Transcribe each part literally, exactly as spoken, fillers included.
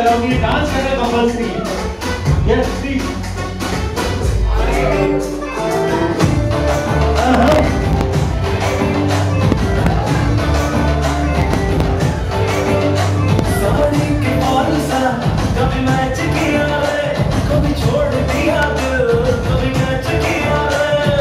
कराओगी, dance करना compulsory है। Yes please. Sari के बाल सा कभी मैच किया है, कभी छोड़ दिया दिल, कभी मैच किया है।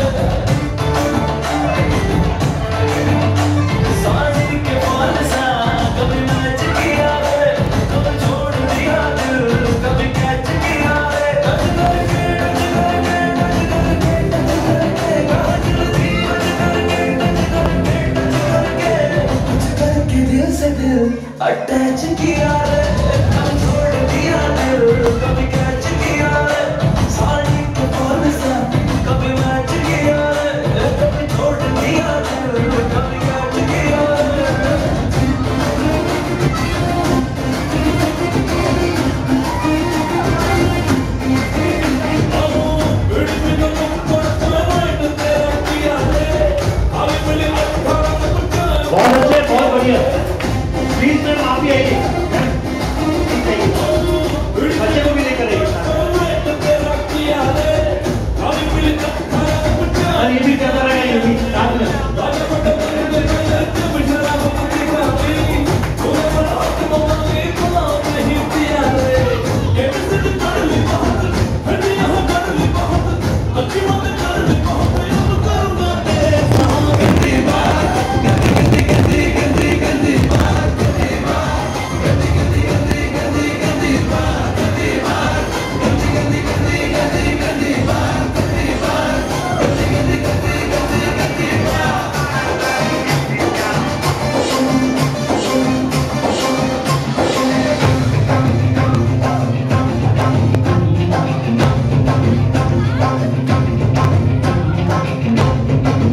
साड़ी के बाल सा कभी मैच किया है, कभी छोड़ दिया दिल, कभी कैच किया है। टच करके टच करके टच करके टच करके टच करके टच करके टच करके टच करके दिल से दिल अटैच किया है। कभी छोड़ दिया दिल, कभी कैच किया है। साड़ी के बाल सा कभी मैच किया है, कभी छोड़ दिया दिल, कभी कैच किया है। बहुत अच्छे, बहुत बढ़िया। प्लीज मैम आप ही आइए, बच्चे को भी लेकर आइए। और ये भी करता रहेगा, ये भी साथ में।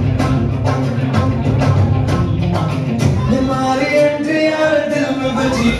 हमारी एंट्री यार दिल में बजी